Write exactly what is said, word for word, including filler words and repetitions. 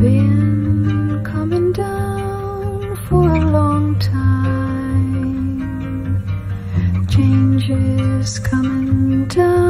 been coming down for a long time. Changes coming down.